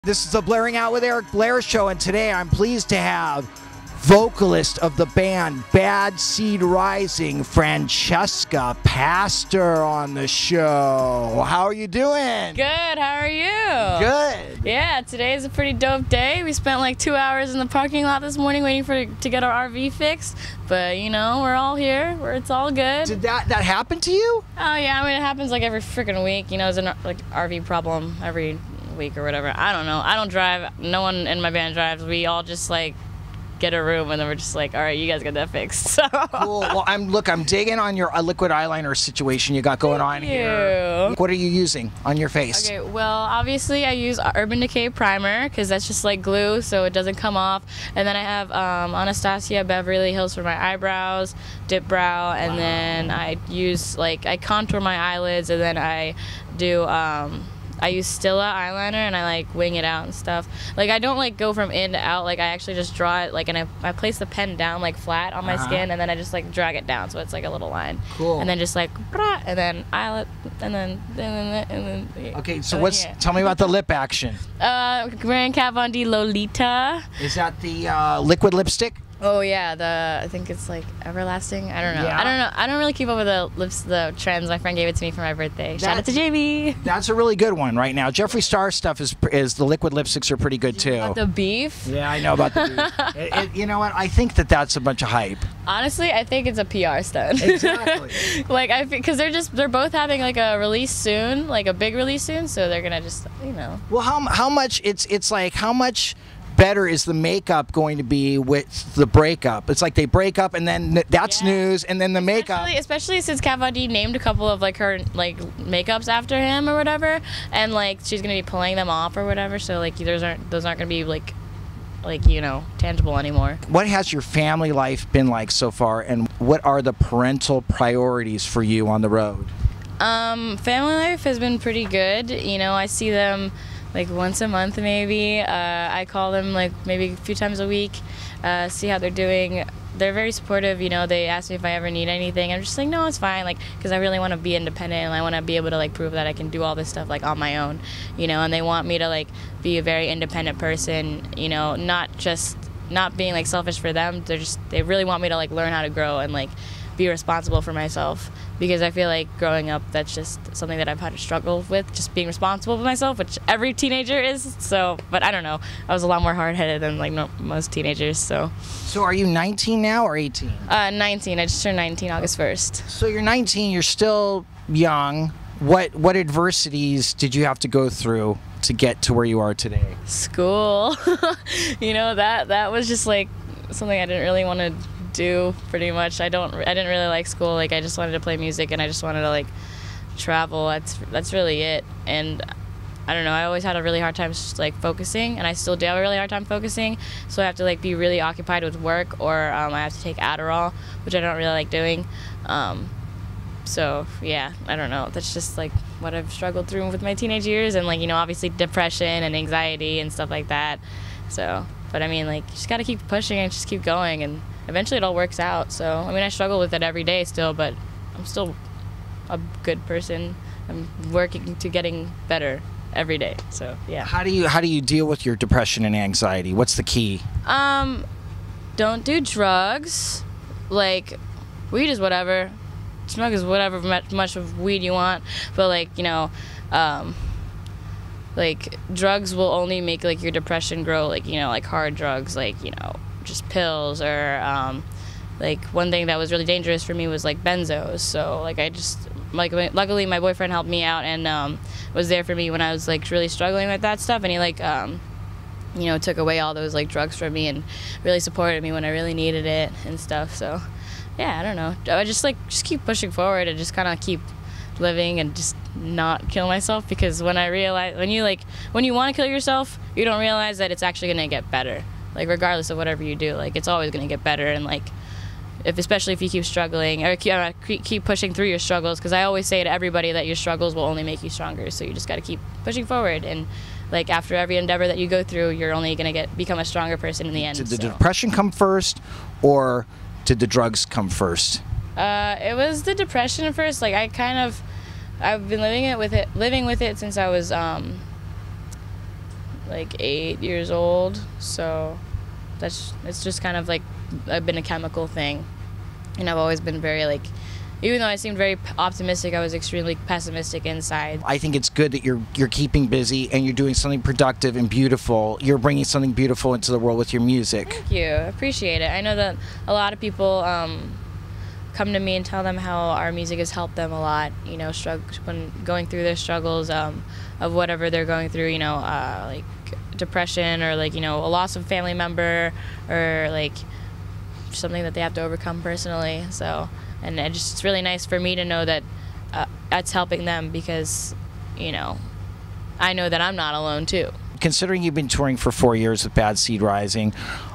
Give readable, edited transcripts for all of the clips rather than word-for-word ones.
This is the Blairing Out with Eric Blair show, and today I'm pleased to have vocalist of the band Bad Seed Rising, Francheska, pastor, on the show. How are you doing? Good, how are you? Good. Yeah, today's a pretty dope day. We spent like 2 hours in the parking lot this morning waiting to get our RV fixed. But, you know, we're all here. It's all good. Did that happen to you? Oh, yeah, I mean, it happens like every freaking week. You know, there's an like RV problem every week or whatever. I don't know. I don't drive. No one in my band drives. We all just like get a room and then we're just like, all right, you guys get that fixed. So. Cool. Well, I'm digging on your liquid eyeliner situation you got going on here. What are you using on your face? Okay, well, obviously I use Urban Decay primer because that's just like glue, so it doesn't come off. And then I have Anastasia Beverly Hills for my eyebrows, dip brow, and then I use I contour my eyelids, and then I do I use Stila eyeliner and I like wing it out and stuff. Like I don't like go from in to out. Like I actually just draw it and I place the pen down like flat on my skin, and then I just like drag it down so it's like a little line. Cool. And then just like and then eyelid and then. Okay, so tell me about the lip action. Grand Kat Von D Lolita. Is that the liquid lipstick? Oh yeah, I think it's like everlasting. I don't know. Yeah. I don't really keep up with the trends. My friend gave it to me for my birthday. Shout out to Jamie. That's a really good one right now. Jeffree Star stuff is the liquid lipsticks are pretty good too. About the beef? Yeah, I know about the beef. You know what? I think that's a bunch of hype. Honestly, I think it's a PR stunt. Exactly. Because they're both having like a release soon, like a big release soon, so they're gonna just Well, how much it's like how much better is the makeup going to be with the breakup? It's like they break up and then that's news, and then the makeup. Especially since Kat Von D named a couple of like her like makeups after him or whatever, and like she's gonna be pulling them off or whatever. So like those aren't gonna be like tangible anymore. What has your family life been like so far, and what are the parental priorities for you on the road? Family life has been pretty good. You know, I see them like once a month maybe. I call them like maybe a few times a week, see how they're doing. They're very supportive, you know. They ask me if I ever need anything. I'm just like, no, it's fine, like, because I really want to be independent and I want to be able to like prove that I can do all this stuff like on my own, you know. And they want me to like be a very independent person, you know, not being like selfish for them. They really want me to like learn how to grow and like be responsible for myself, because I feel like growing up that's just something that I've had to struggle with, just being responsible for myself, which every teenager is. So, but I don't know, I was a lot more hard-headed than like most teenagers. So are you 19 now or 18? 19. I just turned 19 August 1st. So you're 19, you're still young. What adversities did you have to go through to get to where you are today? School. You know, that was just like something I didn't really want to do, pretty much. I didn't really like school. Like I just wanted to play music and I just wanted to like travel. That's really it. And I don't know, I always had a really hard time just like focusing, and I still do have a really hard time focusing, so I have to like be really occupied with work, or I have to take Adderall, which I don't really like doing. So yeah, I don't know, that's just like what I've struggled through with my teenage years, and like, you know, obviously depression and anxiety and stuff like that. So, but I mean, like, you just gotta keep pushing and just keep going, and eventually it all works out. So, I mean, I struggle with it every day still, but I'm still a good person. I'm working to getting better every day. So, yeah. How do you deal with your depression and anxiety? What's the key? Don't do drugs. Like, weed is whatever. Smoke is whatever much of weed you want. But, like, you know, like, drugs will only make, like, your depression grow, like, you know, like hard drugs, like, you know, just pills, or like one thing that was really dangerous for me was like benzos. So like I just luckily my boyfriend helped me out and was there for me when I was like really struggling with that stuff, and he like you know, took away all those like drugs from me and really supported me when I really needed it and stuff. So yeah, I don't know, I just keep pushing forward and just kind of keep living and just not kill myself, because when you want to kill yourself, you don't realize that it's actually going to get better. Like, regardless of whatever you do, like, it's always going to get better. And, like, especially if you keep struggling or keep pushing through your struggles, because I always say to everybody that your struggles will only make you stronger. So you just got to keep pushing forward. And, like, after every endeavor that you go through, you're only going to become a stronger person in the end. Did the depression come first, or did the drugs come first? It was the depression first. Like, I've been living with it since I was like 8 years old. So it's just kind of like been a chemical thing. And I've always been very like, even though I seemed very optimistic, I was extremely pessimistic inside. I think it's good that you're keeping busy and you're doing something productive and beautiful. You're bringing something beautiful into the world with your music. Thank you. I appreciate it. I know that a lot of people come to me and tell them how our music has helped them a lot, you know, when going through their struggles of whatever they're going through, you know, like depression or like, you know, a loss of a family member or like something that they have to overcome personally. So, and it's really nice for me to know that it's helping them because, you know, I know that I'm not alone too. Considering you've been touring for 4 years with Bad Seed Rising,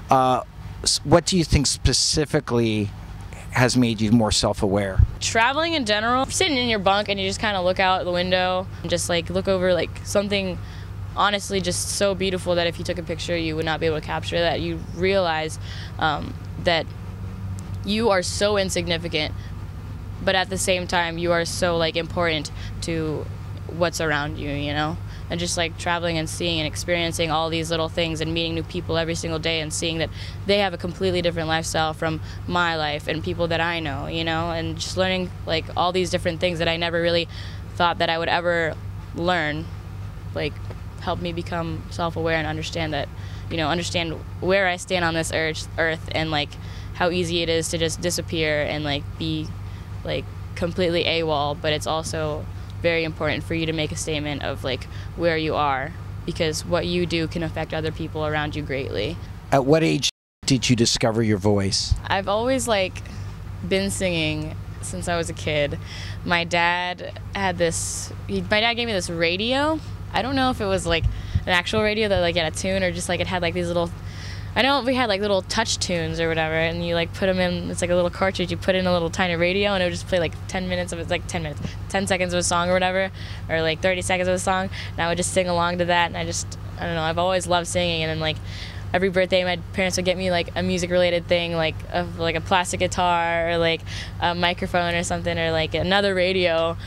what do you think specifically has made you more self-aware? Traveling in general, sitting in your bunk and you just kind of look out the window and just like look over like something honestly just so beautiful that if you took a picture you would not be able to capture that. You realize that you are so insignificant, but at the same time you are so like important to what's around you, you know? And just like traveling and seeing and experiencing all these little things and meeting new people every single day and seeing that they have a completely different lifestyle from my life and people that I know, you know? And just learning like all these different things that I never really thought that I would ever learn, like helped me become self-aware and understand that, you know, understand where I stand on this earth and like how easy it is to just disappear and like be like completely AWOL, but it's also very important for you to make a statement of like where you are, because what you do can affect other people around you greatly. At what age did you discover your voice? I've always like been singing since I was a kid. My dad had this, my dad gave me this radio. I don't know if it was like an actual radio that like had a tune or just like it had like these little, I know we had like little touch tunes or whatever, and you like put them in, it's like a little cartridge, you put in a little tiny radio and it would just play like 10 minutes of it, like 10 minutes, 10 seconds of a song or whatever, or like 30 seconds of a song, and I would just sing along to that, and I don't know, I've always loved singing, and then like every birthday my parents would get me like a music related thing, like a plastic guitar or like a microphone or something, or like another radio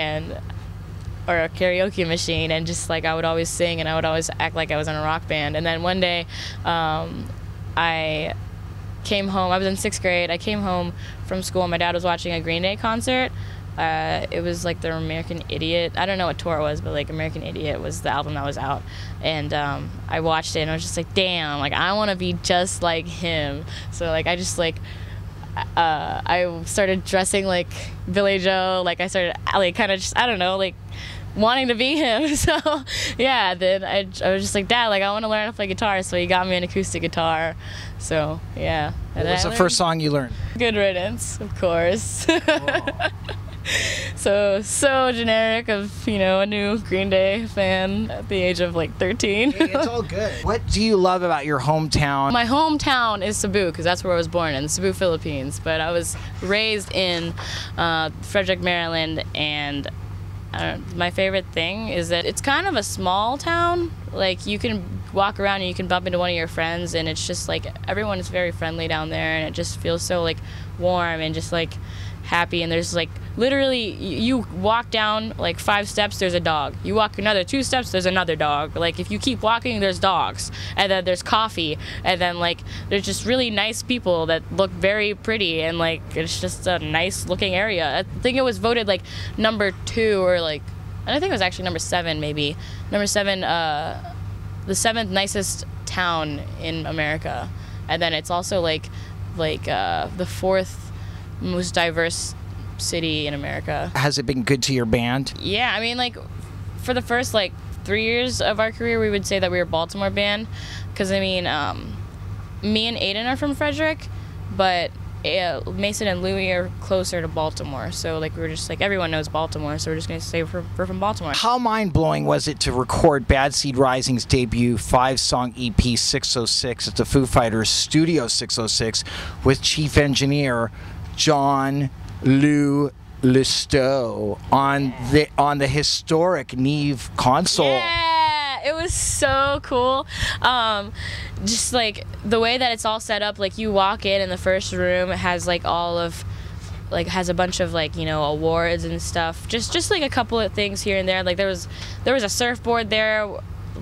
or a karaoke machine, and just like I would always sing and I would always act like I was in a rock band. And then one day I came home, I was in 6th grade, I came home from school and my dad was watching a Green Day concert. It was like the American Idiot, I don't know what tour it was, but like American Idiot was the album that was out. And I watched it and I was just like, damn, like I want to be just like him. So like I just like, I started dressing like Billy Joe, like I started like kind of just, I don't know, like wanting to be him. So yeah, then I was just like, Dad, like I want to learn how to play guitar, so he got me an acoustic guitar. So yeah. What was the first song you learned? Good Riddance, of course. So generic of, you know, a new Green Day fan at the age of like 13. Hey, it's all good. What do you love about your hometown? My hometown is Cebu, because that's where I was born, in Cebu, Philippines. But I was raised in Frederick, Maryland, and my favorite thing is that it's kind of a small town. Like you can walk around and you can bump into one of your friends, and it's just like everyone is very friendly down there, and it just feels so like warm and just like happy. And there's like literally you walk down like 5 steps, there's a dog. You walk another 2 steps, there's another dog. Like if you keep walking, there's dogs, and then there's coffee, and then like there's just really nice people that look very pretty, and like it's just a nice looking area. I think it was voted like number 2 or like, and I think it was actually number 7 maybe. Number 7, the 7th nicest town in America. And then it's also like the 4th most diverse city in America. Has it been good to your band? Yeah, I mean, like for the first like 3 years of our career, we would say that we were a Baltimore band, because I mean, me and Aiden are from Frederick, but Mason and Louie are closer to Baltimore. So like we were just like, everyone knows Baltimore, so we're just gonna say we're from Baltimore. How mind-blowing was it to record Bad Seed Rising's debut 5-song EP 606 at the Foo Fighters Studio 606 with chief engineer John Lou Listeau on the historic Neve console? Yeah, it was so cool. Just like the way that it's all set up, like you walk in and the first room has like has a bunch of like, you know, awards and stuff. Just like a couple of things here and there. Like there was a surfboard there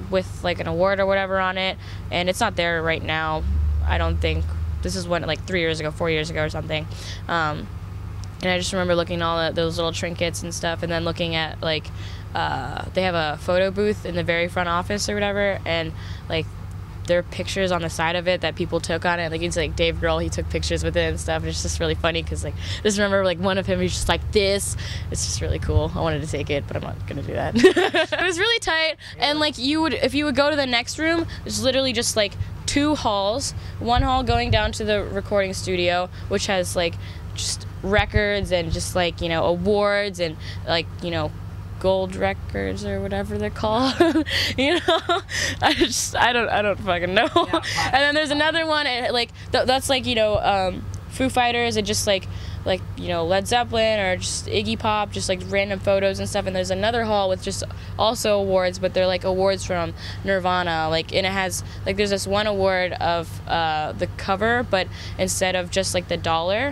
with like an award or whatever on it, and it's not there right now. I don't think. This is when, like 3 years ago, 4 years ago or something. And I just remember looking at all those little trinkets and stuff, and then looking at like they have a photo booth in the very front office or whatever, and like there are pictures on the side of it that people took on it. Like it's like Dave Grohl, he took pictures with it and stuff. And it's just really funny because like just remember like one of him, he's just like this. It's just really cool. I wanted to take it, but I'm not gonna do that. It was really tight, and like if you would go to the next room, there's literally just like 2 halls. One hall going down to the recording studio, which has like just records and just like, you know, awards and like, you know, gold records or whatever they're called. You know, I don't fucking know. And then there's another one, and like that's like, you know, Foo Fighters and just like you know, Led Zeppelin or just Iggy Pop, just like random photos and stuff. And there's another hall with just also awards, but they're like awards from Nirvana, like, and it has like there's this one award of the cover, but instead of just like the dollar,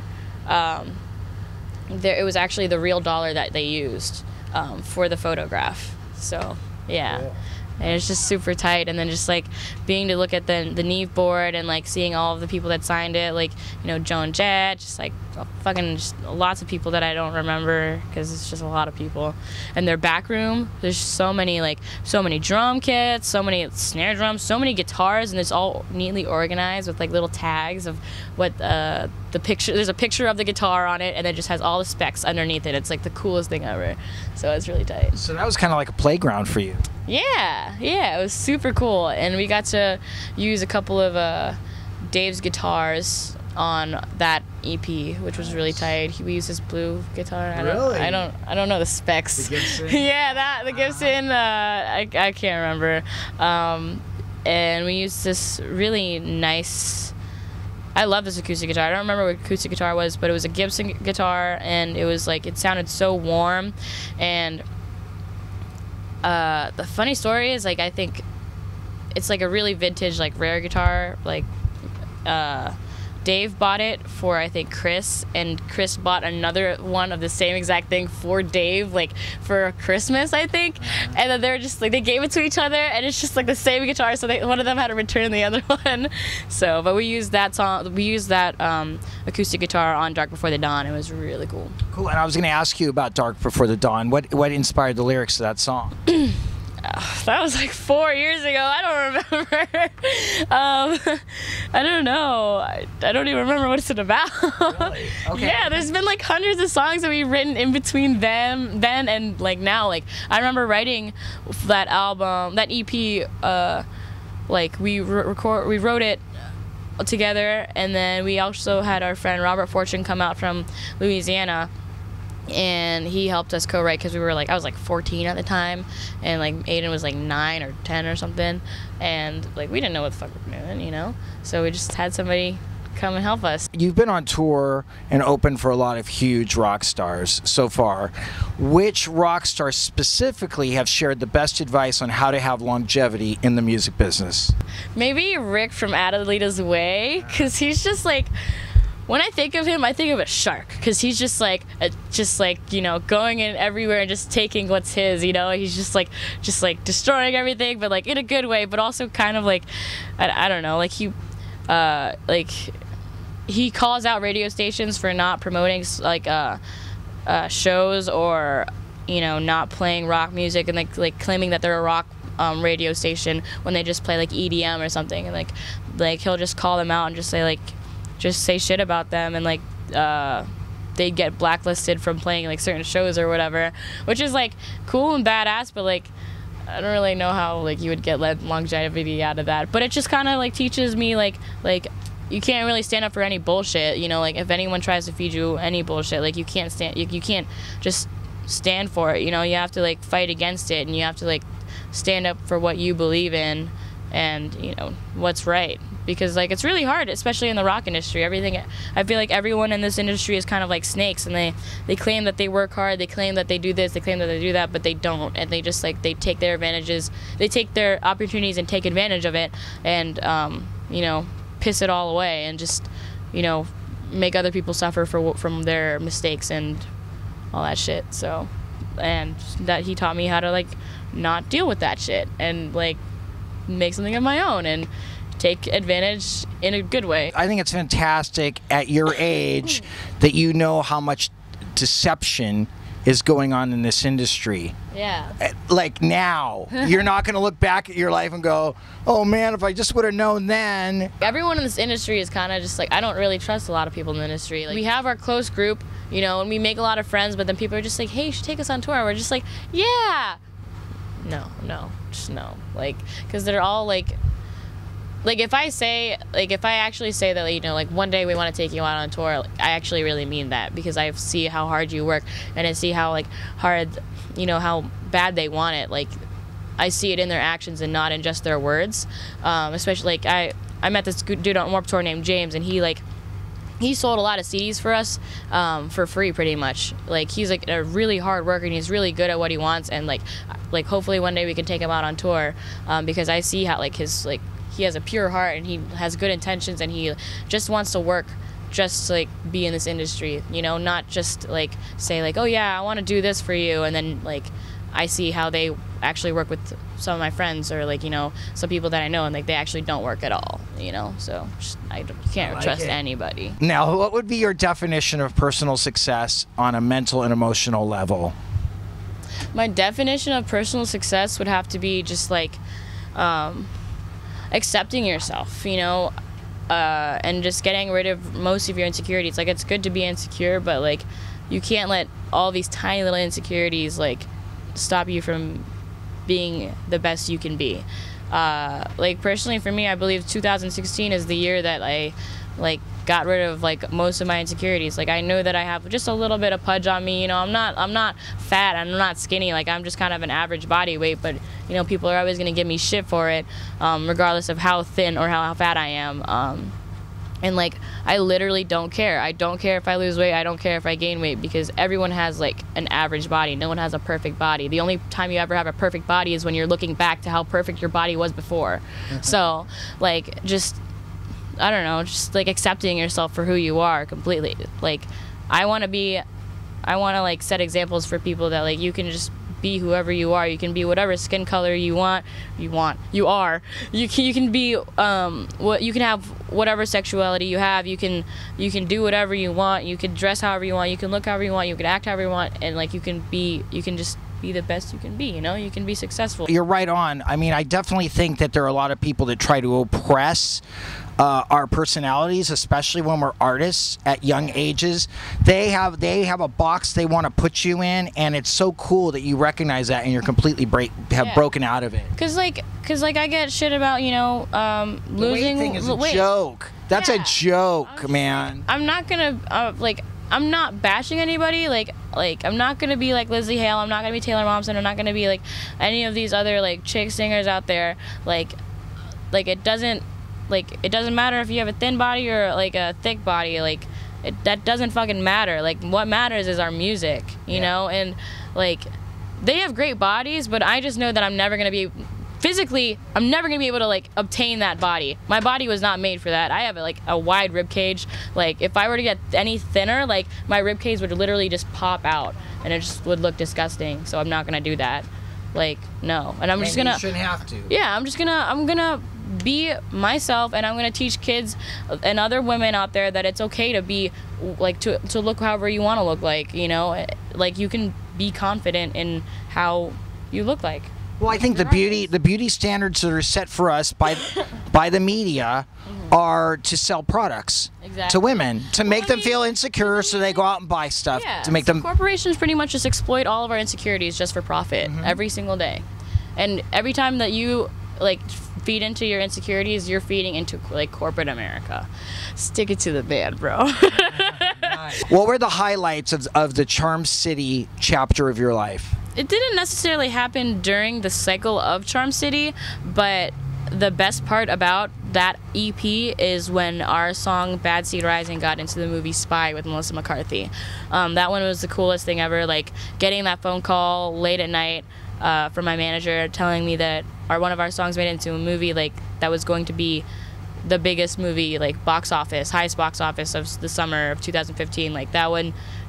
it was actually the real dollar that they used for the photograph. So yeah. Cool. And it's just super tight, and then just like being to look at the Neve board and like seeing all of the people that signed it, like, you know, Joan Jett, just like fucking just lots of people that I don't remember because it's just a lot of people. And their back room, there's so many drum kits, so many snare drums, so many guitars, and it's all neatly organized with like little tags of what the picture. There's a picture of the guitar on it, and it just has all the specs underneath it. It's like the coolest thing ever. So it's really tight. So that was kind of like a playground for you. Yeah, it was super cool, and we got to use a couple of Dave's guitars on that EP, which was really tight. We used this blue guitar. I don't know the specs. The Gibson. Yeah, the Gibson. I can't remember. And we used this really nice. I love this acoustic guitar. I don't remember what acoustic guitar was, but it was a Gibson guitar, and it was like it sounded so warm. And the funny story is, like, I think it's like a really vintage, like rare guitar. Like Dave bought it for, I think, Chris, and Chris bought another one of the same exact thing for Dave, like for Christmas, I think. And then they're just like, they gave it to each other, and it's just like the same guitar, so one of them had to return the other one. So, but we used that acoustic guitar on Dark Before the Dawn. It was really cool. Cool. And I was going to ask you about Dark Before the Dawn. What inspired the lyrics to that song? That was like 4 years ago. I don't remember. I don't know. I don't even remember what it's about. Really? Okay. Yeah, there's been like hundreds of songs that we've written in between then and like now. Like I remember writing that album, that EP. Like we wrote it together, and then we also had our friend Robert Fortune come out from Louisiana. And he helped us co-write because we were like, I was like 14 at the time, and like Aiden was like 9 or 10 or something, and like we didn't know what the fuck we were doing, you know? So we just had somebody come and help us. You've been on tour and opened for a lot of huge rock stars so far. Which rock stars specifically have shared the best advice on how to have longevity in the music business? Maybe Rick from Adelita's Way, because he's just like, when I think of him, I think of a shark, because he's just like, you know, going in everywhere and just taking what's his, you know. He's just like destroying everything, but like in a good way, but also kind of like, I don't know, like he calls out radio stations for not promoting like shows, or, you know, not playing rock music, and like claiming that they're a rock radio station when they just play like EDM or something, and like he'll just call them out and just say shit about them, and like they get blacklisted from playing like certain shows or whatever, which is like cool and badass, but like I don't really know how like you would get longevity out of that. But it just kind of like teaches me like you can't really stand up for any bullshit, you know. Like if anyone tries to feed you any bullshit, like you can't just stand for it, you know. You have to like fight against it, and you have to like stand up for what you believe in, and you know what's right. Because like it's really hard, especially in the rock industry. I feel like everyone in this industry is kind of like snakes, and they claim that they work hard, they claim that they do this, they claim that they do that, but they don't. And they just like they take their opportunities and take advantage of it, and you know, piss it all away, and just, you know, make other people suffer from their mistakes and all that shit. So, and that he taught me how to like not deal with that shit, and like make something of my own and take advantage in a good way. I think it's fantastic at your age that you know how much deception is going on in this industry. Yeah. Like now, you're not going to look back at your life and go, oh man, if I just would have known then. Everyone in this industry is kind of just like, I don't really trust a lot of people in the industry. Like, we have our close group, you know, and we make a lot of friends, but then people are just like, hey, you should take us on tour. We're just like, yeah. No, just no. Like, because they're all like if I actually say that, you know, like one day we want to take you out on tour, I actually really mean that, because I see how hard you work and I see how like hard, you know, how bad they want it. Like, I see it in their actions and not in just their words. Especially like I met this dude on Warped Tour named James, and he sold a lot of CDs for us for free, pretty much. Like, he's like a really hard worker and he's really good at what he wants, and like hopefully one day we can take him out on tour, because I see how like his like he has a pure heart and he has good intentions and he just wants to work just to like be in this industry, you know, not just like say like, oh yeah, I want to do this for you, and then like I see how they actually work with some of my friends or like, you know, some people that I know, and like they actually don't work at all, you know, so just, I can't trust anybody. Now, what would be your definition of personal success on a mental and emotional level? My definition of personal success would have to be just like accepting yourself, you know, and just getting rid of most of your insecurities. Like, it's good to be insecure, but like you can't let all these tiny little insecurities like stop you from being the best you can be. Like, personally for me, I believe 2016 is the year that I like got rid of like most of my insecurities. Like, I know that I have just a little bit of pudge on me, you know, I'm not fat, I'm not skinny, like I'm just kind of an average body weight, but you know, people are always going to give me shit for it, regardless of how thin or how fat I am. And like, I literally don't care. I don't care if I lose weight, I don't care if I gain weight, because everyone has like an average body. No one has a perfect body. The only time you ever have a perfect body is when you're looking back to how perfect your body was before. So like, just, I don't know, just like accepting yourself for who you are completely. Like, I want to like set examples for people that like you can just be whoever you are. You can be whatever skin color you are. You can be what you can have, whatever sexuality you have. You can do whatever you want. You can dress however you want. You can look however you want. You can act however you want, and like you can just be the best you can be, you know? You can be successful. You're right on. I mean, I definitely think that there are a lot of people that try to oppress our personalities, especially when we're artists at young ages. They have a box they want to put you in, and it's so cool that you recognize that and you're completely broken out of it. Cause like I get shit about, you know, losing. The weight thing is a joke. That's a joke, man. I'm not gonna I'm not bashing anybody. Like I'm not gonna be like Lizzie Hale. I'm not gonna be Taylor Momsen. I'm not gonna be like any of these other like chick singers out there. Like it doesn't matter if you have a thin body or like a thick body. Like that doesn't fucking matter. Like, what matters is our music, you know. And like, they have great bodies, but I just know that I'm never gonna be able to like obtain that body. My body was not made for that. I have like a wide rib cage. Like, if I were to get any thinner, like my rib cage would literally just pop out and it just would look disgusting. So I'm not gonna do that. Like, no. And you shouldn't have to. Yeah, I'm gonna be myself, and I'm gonna teach kids and other women out there that it's okay to be like to look however you want to look, like, you know, like you can be confident in how you look like. Well, I think the beauty standards that are set for us by the media are to sell products to women, to make them feel insecure, so they go out and buy stuff to make them. Corporations pretty much just exploit all of our insecurities just for profit every single day, and every time that you like feed into your insecurities, you're feeding into like corporate America. Stick it to the band, bro. What were the highlights of the Charm City chapter of your life? It didn't necessarily happen during the cycle of Charm City, but the best part about that EP is when our song Bad Seed Rising got into the movie Spy with Melissa McCarthy. That one was the coolest thing ever, like getting that phone call late at night from my manager telling me that one of our songs made it into a movie like that was going to be the biggest movie, like highest box office of the summer of 2015. Like, that one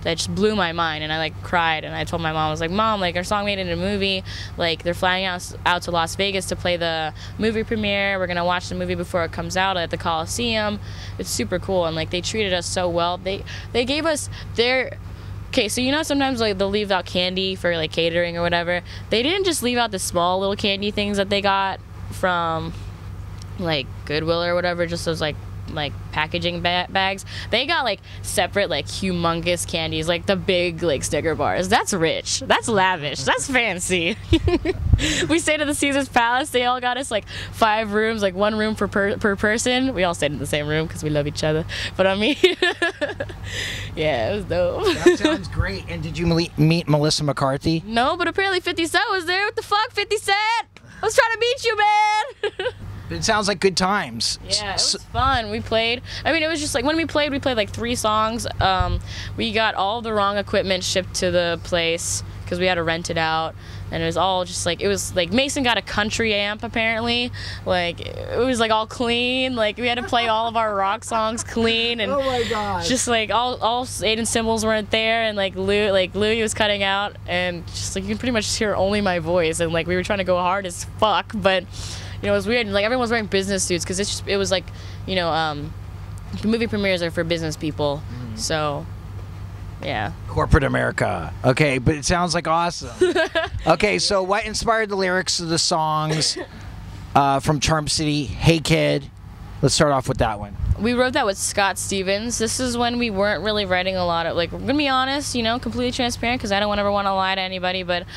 that just blew my mind, and I like cried, and I told my mom, I was like, Mom, like our song made it in a movie, like they're flying out to Las Vegas to play the movie premiere. We're gonna watch the movie before it comes out at the Coliseum. It's super cool, and like they treated us so well. They gave us their. Okay, so you know sometimes like they'll leave out candy for like catering or whatever. They didn't just leave out the small little candy things that they got from like Goodwill or whatever, just those like packaging bags. They got like separate like humongous candies, like the big like Snicker bars. That's rich, that's lavish, that's fancy. We stayed at the Caesar's Palace. They all got us like 5 rooms, like 1 room per person. We all stayed in the same room because we love each other, but I mean yeah, it was dope. That sounds great. And did you meet Melissa McCarthy? No, but apparently 50 Cent was there. What the fuck, 50 Cent? I was trying to meet you, man. It sounds like good times. Yeah, it was fun. We played. I mean, it was just like when we played like 3 songs. We got all the wrong equipment shipped to the place because we had to rent it out, and it was all just like, it was like Mason got a country amp apparently. Like it was like all clean. Like we had to play all of our rock songs clean, and oh my god, just like all Aiden's cymbals weren't there, and like Louis was cutting out, and just like you can pretty much hear only my voice, and like we were trying to go hard as fuck, but. You know, it was weird. Like everyone was wearing business suits because it was like, you know, the movie premieres are for business people. Mm-hmm. So, yeah. Corporate America. Okay, but it sounds like awesome. Okay, so what inspired the lyrics of the songs from Charm City? Hey Kid. Let's start off with that one. We wrote that with Scott Stevens. This is when we weren't really writing a lot of, like, we're gonna be honest, you know, completely transparent because I don't ever want to lie to anybody, but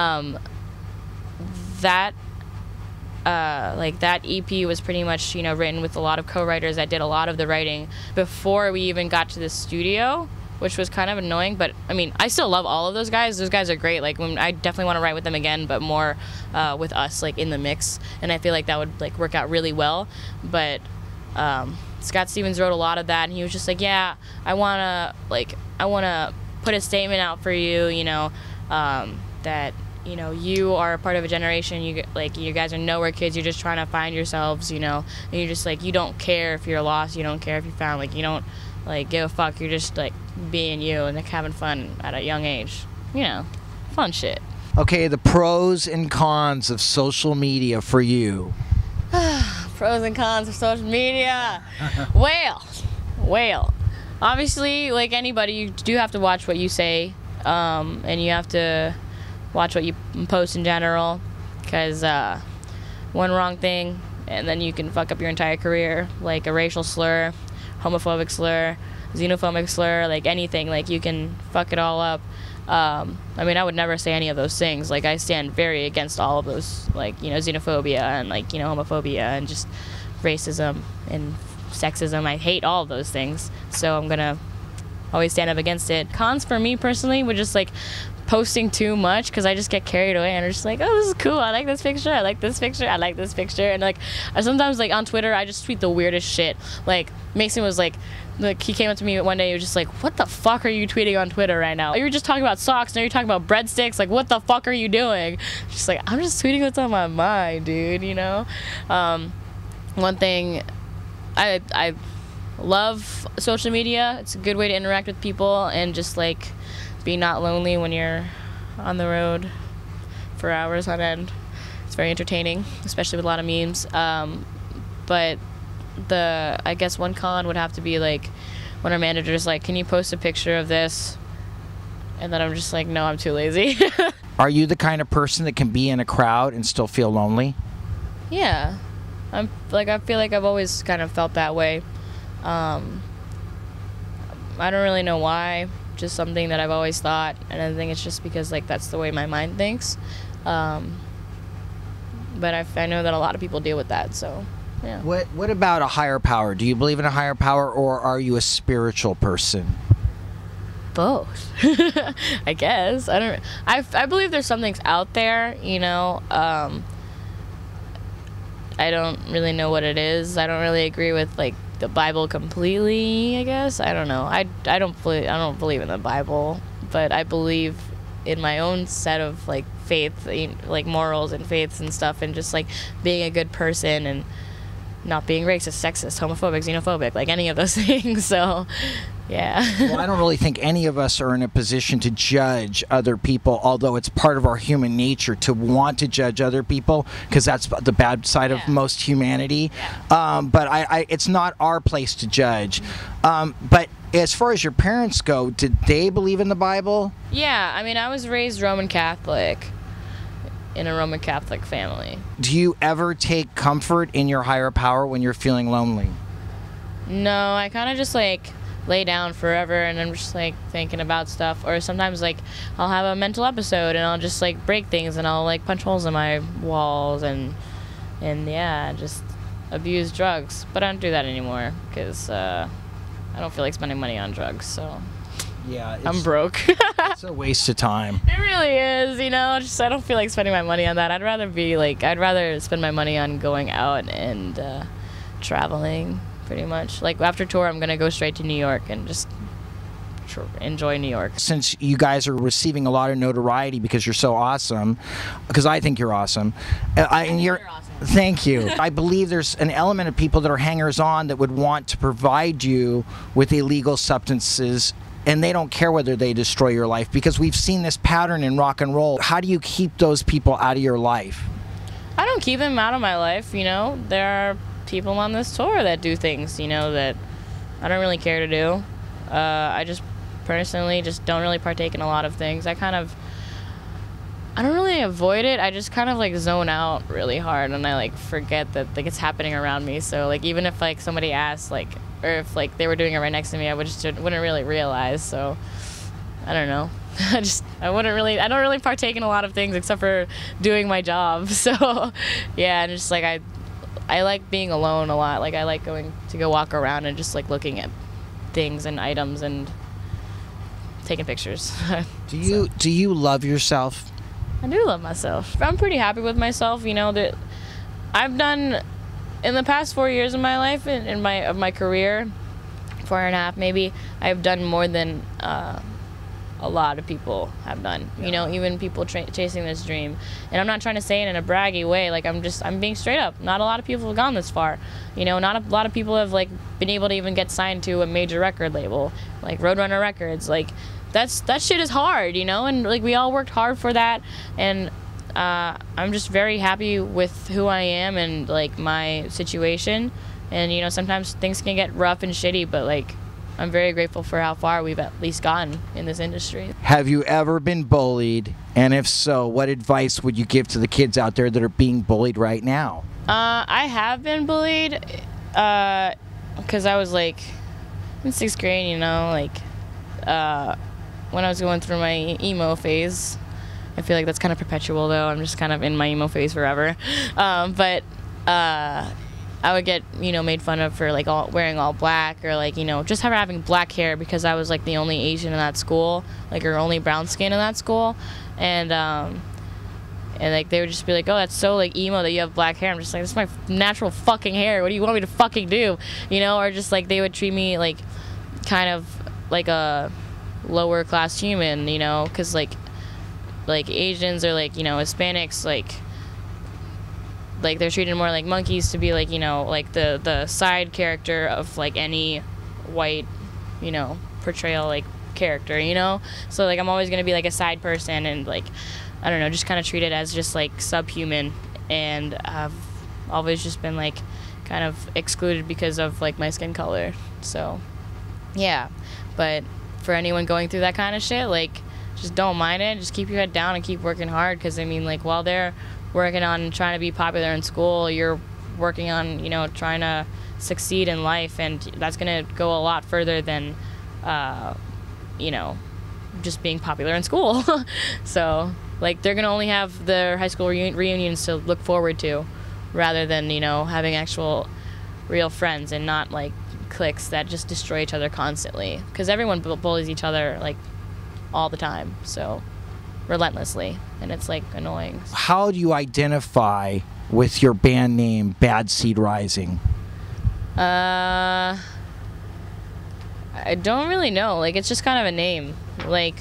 that EP was pretty much, you know, written with a lot of co-writers that did a lot of the writing before we even got to the studio, which was kind of annoying. But I mean, I still love all of those guys. Those guys are great. Like, I definitely want to write with them again, but more with us, like, in the mix. And I feel like that would like work out really well. But Scott Stevens wrote a lot of that, and he was just like, yeah, I wanna put a statement out for you, you know, that, you know, you are a part of a generation. You guys are nowhere kids. You're just trying to find yourselves, you know. And you're just like, you don't care if you're lost. You don't care if you're found. Like, you don't like give a fuck. You're just like being you and like having fun at a young age. You know, fun shit. Okay, the pros and cons of social media for you. Pros and cons of social media. Well, obviously, like anybody, you do have to watch what you say, and you have to watch what you post in general, because one wrong thing and then you can fuck up your entire career, like a racial slur, homophobic slur, xenophobic slur, like anything, like you can fuck it all up. I mean, I would never say any of those things. Like, I stand very against all of those, like, you know, xenophobia and, like, you know, homophobia and just racism and sexism. I hate all of those things, so I'm gonna always stand up against it. Cons for me personally would just like posting too much, because I just get carried away and I'm just like, oh, this is cool, I like this picture, I like this picture, I like this picture. And like, I sometimes, like, on Twitter, I just tweet the weirdest shit. Like, Mason was like, he came up to me one day, he was just like, what the fuck are you tweeting on Twitter right now? You were just talking about socks, now you're talking about breadsticks, like, what the fuck are you doing? Just like, I'm just tweeting what's on my mind, dude, you know? One thing, I love social media. It's a good way to interact with people and just like be not lonely when you're on the road for hours on end. It's very entertaining, especially with a lot of memes. But I guess one con would have to be like when our manager's like, can you post a picture of this? And then I'm just like, no, I'm too lazy. Are you the kind of person that can be in a crowd and still feel lonely? Yeah. I feel like I've always kind of felt that way. I don't really know why, just something that I've always thought, and I think it's just because like that's the way my mind thinks. But I know that a lot of people deal with that, so yeah. What about a higher power? Do you believe in a higher power, or are you a spiritual person? Both. I guess. I believe there's some things out there, you know. I don't really know what it is. I don't really agree with like the Bible completely, I guess. I don't know. I don't believe in the Bible, but I believe in my own set of like faith, like morals and faiths and stuff, and just like being a good person and not being racist, sexist, homophobic, xenophobic, like any of those things. So Yeah. Well, I don't really think any of us are in a position to judge other people, although it's part of our human nature to want to judge other people, because that's the bad side of most humanity. But it's not our place to judge. But as far as your parents go, did they believe in the Bible? Yeah, I mean, I was raised Roman Catholic in a Roman Catholic family. Do you ever take comfort in your higher power when you're feeling lonely? No, I kind of just like lay down forever and I'm just like thinking about stuff, or sometimes like I'll have a mental episode and I'll just like break things and I'll like punch holes in my walls and yeah, just abuse drugs. But I don't do that anymore because I don't feel like spending money on drugs, so yeah, I'm broke. It's a waste of time. It really is, you know. Just I don't feel like spending my money on that. I'd rather spend my money on going out and traveling. Pretty much. Like after tour, I'm gonna go straight to New York and just enjoy New York. Since you guys are receiving a lot of notoriety because you're so awesome, because I think you're awesome, you're awesome. Thank you. I believe there's an element of people that are hangers-on that would want to provide you with illegal substances, and they don't care whether they destroy your life, because we've seen this pattern in rock and roll. How do you keep those people out of your life? I don't keep them out of my life, you know. There are people on this tour that do things, you know, that I don't really care to do. I just personally just don't really partake in a lot of things. I don't really avoid it. I just kind of like zone out really hard, and I like forget that like it's happening around me. So like even if like somebody asked, like, or if like they were doing it right next to me, I wouldn't really realize. So I don't know. I don't really partake in a lot of things except for doing my job. So yeah, and just like I like being alone a lot. Like I like going to go walk around and just like looking at things and items and taking pictures. Do you love yourself? I do love myself. I'm pretty happy with myself. You know that I've done in the past 4 years of my life, in my career, 4.5 maybe. I've done more than a lot of people have done, you know, even people chasing this dream. And I'm not trying to say it in a braggy way, like I'm being straight up. Not a lot of people have gone this far, you know. Not a lot of people have like been able to even get signed to a major record label like Roadrunner Records. Like that shit is hard, you know, and like we all worked hard for that. And I'm just very happy with who I am and like my situation. And you know, sometimes things can get rough and shitty, but like I'm very grateful for how far we've at least gotten in this industry. Have you ever been bullied? And if so, what advice would you give to the kids out there that are being bullied right now? I have been bullied because I was like in 6th grade, you know, like when I was going through my emo phase. I feel like that's kind of perpetual though. I'm just kind of in my emo phase forever. But I would get, you know, made fun of for like wearing all black, or like, you know, just having black hair, because I was like the only Asian in that school, like, or only brown skin in that school. And like they would just be like, oh, that's so like emo that you have black hair. I'm just like, this is my natural fucking hair. What do you want me to fucking do? You know, or just like they would treat me like kind of like a lower class human, you know, because like Asians or like, you know, Hispanics, like they're treated more like monkeys, to be like, you know, like the side character of like any white, you know, portrayal like character, you know. So like I'm always gonna be like a side person, and like I don't know, just kind of treated as just like subhuman. And I've always just been like kind of excluded because of like my skin color. So yeah, but for anyone going through that kind of shit, like just don't mind it. Just keep your head down and keep working hard, because I mean, like while they're working on trying to be popular in school, you're working on, you know, trying to succeed in life, and that's gonna go a lot further than you know, just being popular in school. So like they're gonna only have their high school reunions to look forward to, rather than, you know, having actual real friends, and not like cliques that just destroy each other constantly, because everyone bullies each other like all the time, so relentlessly, and it's like annoying. How do you identify with your band name, Bad Seed Rising? I don't really know. Like it's just kind of a name. Like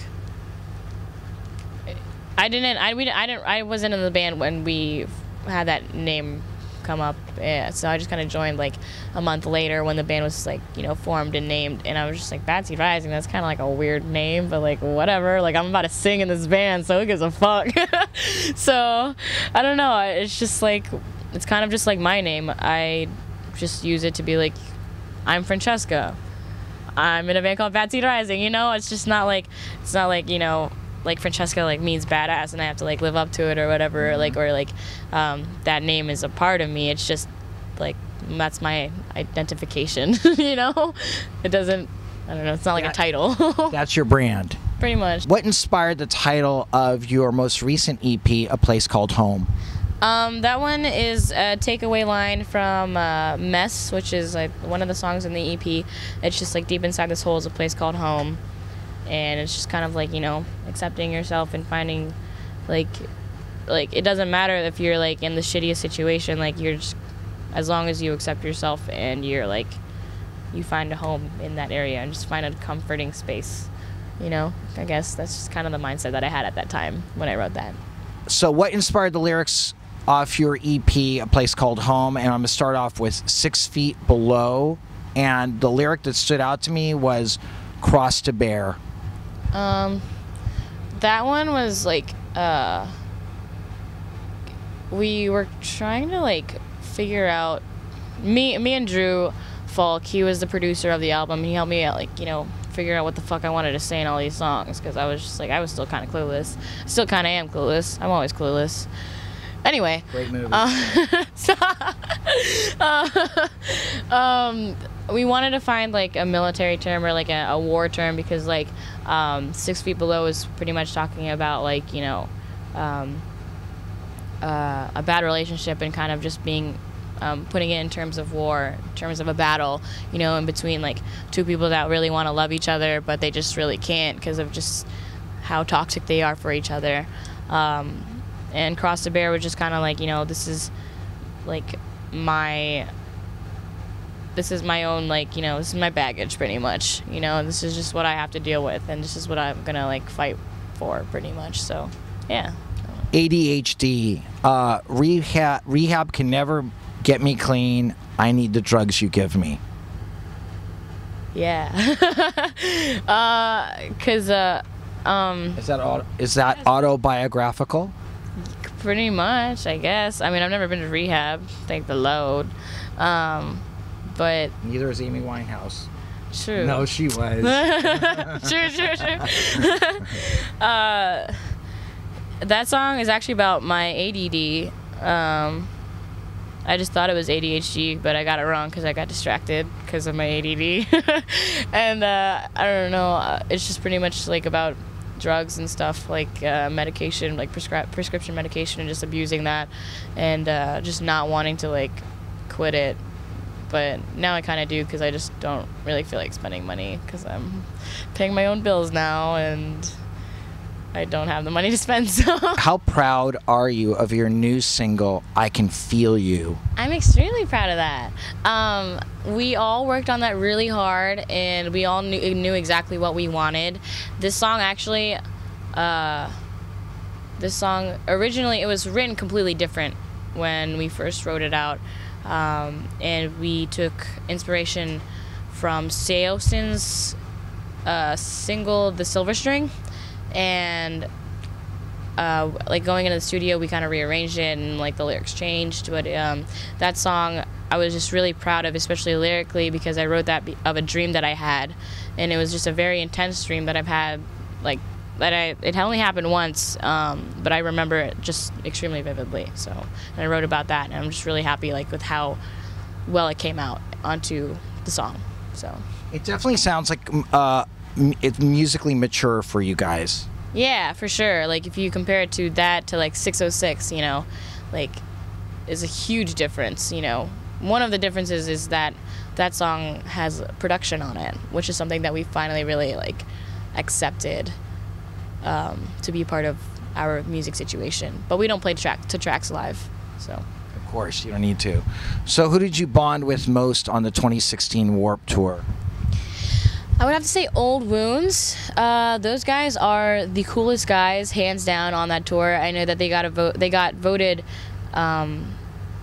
I wasn't in the band when we had that name come up. Yeah, so I just kind of joined like a month later when the band was like, you know, formed and named, and I was just like, Bad Seed Rising, that's kind of like a weird name, but like whatever, like I'm about to sing in this band, so who gives a fuck? So I don't know, it's just like, it's kind of just like my name. I just use it to be like, I'm Francheska, I'm in a band called Bad Seed Rising, you know. It's just not like, it's not like, you know, like Francheska like means badass and I have to like live up to it or whatever, that name is a part of me. It's just like, that's my identification. You know, it doesn't, I don't know, it's not like a title. That's your brand. Pretty much. What inspired the title of your most recent EP, A Place Called Home? That one is a takeaway line from Mess, which is like one of the songs in the EP. It's just like, deep inside this hole is a place called home. And it's just kind of like, you know, accepting yourself and finding, like it doesn't matter if you're like in the shittiest situation, like you're just, as long as you accept yourself and you're like, you find a home in that area and just find a comforting space, you know. I guess that's just kind of the mindset that I had at that time when I wrote that. So what inspired the lyrics off your EP, A Place Called Home? And I'm gonna start off with 6 Feet Below, and the lyric that stood out to me was Cross to Bear. That one was like, we were trying to like figure out, me and Drew Falk, he was the producer of the album. He helped me out, like, you know, figure out what the fuck I wanted to say in all these songs, because I was just like, I was still kind of clueless. Still kind of am clueless. I'm always clueless. Anyway. Great movie. We wanted to find like a military term or like a war term, because like 6 Feet Below is pretty much talking about like, you know, a bad relationship and kind of just being putting it in terms of war, in terms of a battle, you know, in between like two people that really want to love each other but they just really can't because of just how toxic they are for each other. And Cross the Bear was just kind of like, you know, this is my own, like, you know, this is my baggage pretty much, you know, and this is just what I have to deal with, and this is what I'm gonna like fight for pretty much. So yeah. ADHD, rehab can never get me clean. I need the drugs you give me. Yeah. Cause is that autobiographical? Pretty much, I guess. I mean, I've never been to rehab, thank the Lord. But neither is Amy Winehouse. True. No, she was. True. That song is actually about my ADD. I just thought it was ADHD, but I got it wrong because I got distracted because of my ADD. And I don't know. It's just pretty much like about drugs and stuff, like medication, like prescription medication, and just abusing that, and just not wanting to like quit it. But now I kind of do, because I just don't really feel like spending money, because I'm paying my own bills now and I don't have the money to spend. So how proud are you of your new single, I Can Feel You? I'm extremely proud of that. We all worked on that really hard, and we all knew exactly what we wanted. This song actually, originally, it was written completely different when we first wrote it out. And we took inspiration from Seosin's single, The Silver String, and like going into the studio, we kind of rearranged it and like the lyrics changed. But that song I was just really proud of, especially lyrically, because I wrote that of a dream that I had, and it was just a very intense dream that I've had, like it only happened once, but I remember it just extremely vividly. So, and I wrote about that, and I'm just really happy like with how well it came out onto the song. So it definitely sounds like it's musically mature for you guys. Yeah, for sure. Like if you compare it to that to like 606, you know, like is a huge difference. You know, one of the differences is that that song has production on it, which is something that we finally really like accepted. To be part of our music situation, but we don't play tracks live, so. Of course, you don't need to. So who did you bond with most on the 2016 Warped Tour? I would have to say Old Wounds. Those guys are the coolest guys, hands down, on that tour. I know that they got voted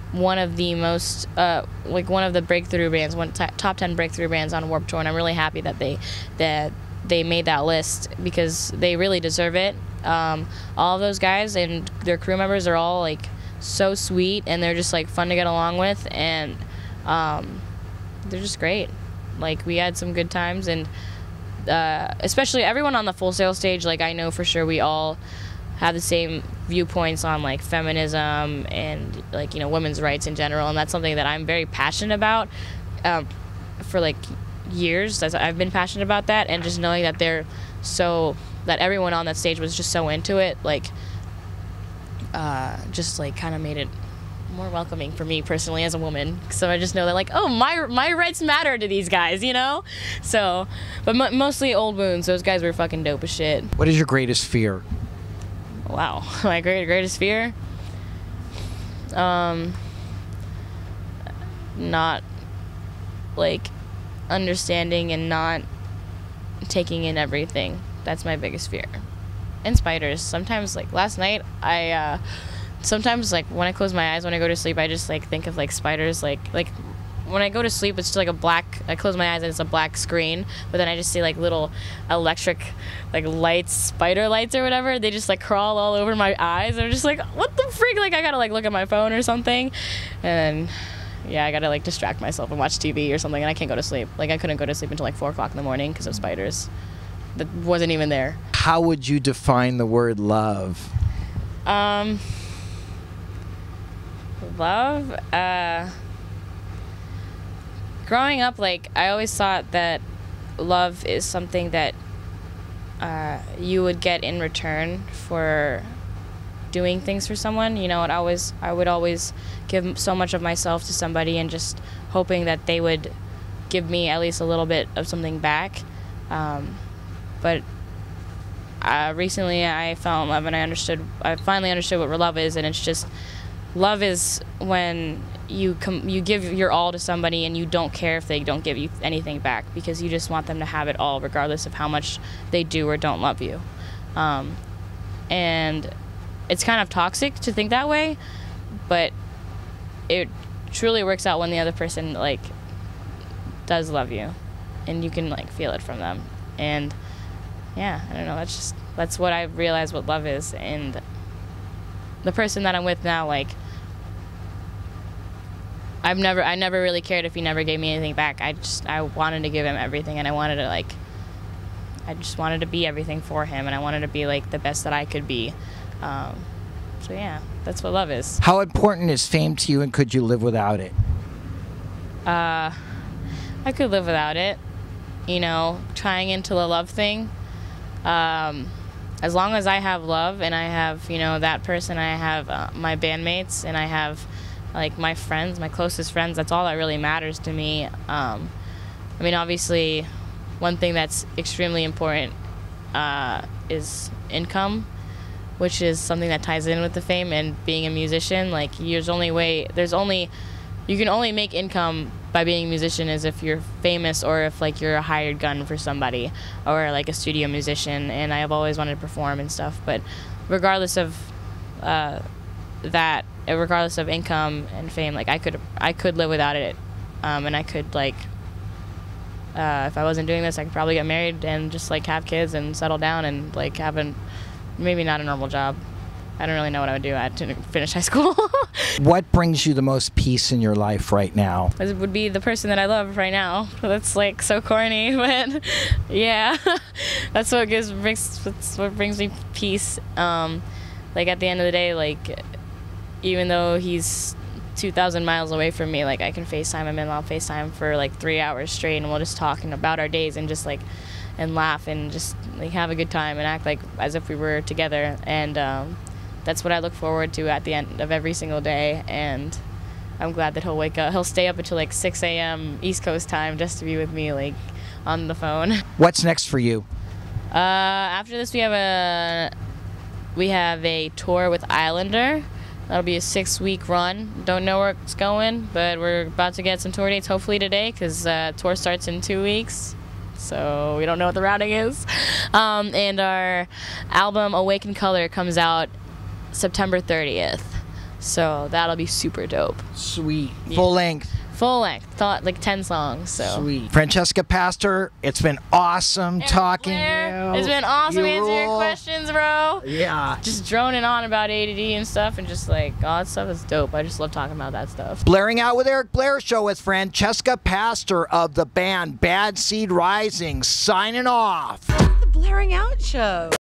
one of the most like one of the breakthrough bands, top 10 breakthrough bands on Warped Tour, and I'm really happy that they made that list because they really deserve it. All of those guys and their crew members are all like so sweet, and they're just like fun to get along with, and they're just great. Like, we had some good times, and especially everyone on the Full Sail stage, like, I know for sure we all have the same viewpoints on like feminism and like, you know, women's rights in general, and that's something that I'm very passionate about. For like years, as I've been passionate about that, and just knowing that that everyone on that stage was just so into it, like, just like kind of made it more welcoming for me personally as a woman. So I just know that, like, oh, my rights matter to these guys, you know. So, but mostly old wounds. Those guys were fucking dope as shit. What is your greatest fear? Wow, my greatest fear? Not like understanding and not taking in everything. That's my biggest fear. And spiders. Sometimes, like last night, sometimes like when I close my eyes when I go to sleep, I just like think of like spiders. Like when I go to sleep, it's just like a black. I close my eyes and it's a black screen, but then I just see like little electric, like lights, spider lights or whatever. They just like crawl all over my eyes. I'm just like, what the freak? Like, I gotta like look at my phone or something, and yeah, I gotta like distract myself and watch TV or something, and I can't go to sleep. Like, I couldn't go to sleep until like 4 o'clock in the morning because of spiders. That wasn't even there. How would you define the word love? Love? Growing up, like, I always thought that love is something that you would get in return for doing things for someone. You know, I would always give so much of myself to somebody and just hoping that they would give me at least a little bit of something back. But recently I fell in love, and I finally understood what love is, and it's just, love is when you give your all to somebody and you don't care if they don't give you anything back, because you just want them to have it all regardless of how much they do or don't love you. And it's kind of toxic to think that way, but it truly works out when the other person like does love you and you can like feel it from them. And yeah, I don't know, that's what I realized what love is. And the person that I'm with now, like, I never really cared if he never gave me anything back. I wanted to give him everything, and I just wanted to be everything for him, and I wanted to be like the best that I could be. So yeah, that's what love is. How important is fame to you, and could you live without it? I could live without it. You know, tying into the love thing. As long as I have love, and I have, you know, that person, I have my bandmates, and I have like my friends, my closest friends, that's all that really matters to me. I mean, obviously, one thing that's extremely important is income, which is something that ties in with the fame and being a musician. Like, you can only make income by being a musician is if you're famous, or if like you're a hired gun for somebody, or like a studio musician. And I have always wanted to perform and stuff, but regardless of that, regardless of income and fame, like I could live without it, and I could like if I wasn't doing this, I could probably get married and just like have kids and settle down and like have maybe not a normal job. I don't really know what I would do. I didn't finish high school. What brings you the most peace in your life right now? It would be the person that I love right now. That's like so corny, but yeah, that's what brings me peace. Like, at the end of the day, like, even though he's 2,000 miles away from me, like, I can FaceTime him, and I'll FaceTime for like 3 hours straight, and we'll just talk about our days and just like and laugh and just like have a good time and act like as if we were together. And that's what I look forward to at the end of every single day. And I'm glad that he'll stay up until like 6 a.m. East Coast time just to be with me, like, on the phone. What's next for you? After this, we have a tour with Islander. That'll be a 6-week run. Don't know where it's going, but we're about to get some tour dates hopefully today, because tour starts in 2 weeks. So we don't know what the routing is. And our album Awaken Color comes out September 30th. So that'll be super dope. Sweet. Yeah. Full length. Full length, thought like 10 songs. So Sweet. Francheska Pastor, it's been awesome talking Blair, to you. it's been awesome You answering your rule. questions, bro. Yeah. Just droning on about ADD and stuff, and just like all that stuff is dope. I just love talking about that stuff. Blairing Out with Eric Blair show with Francheska Pastor of the band Bad Seed Rising signing off. The Blairing Out Show.